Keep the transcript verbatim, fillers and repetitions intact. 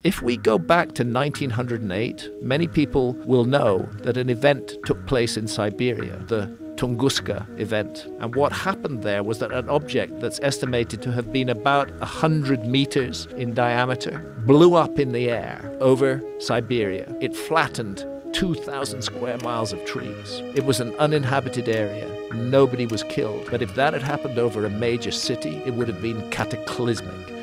If we go back to nineteen oh eight, many people will know that an event took place in Siberia, the Tunguska event. And what happened there was that an object that's estimated to have been about one hundred meters in diameter blew up in the air over Siberia. It flattened two thousand square miles of trees. It was an uninhabited area. Nobody was killed. But if that had happened over a major city, it would have been cataclysmic.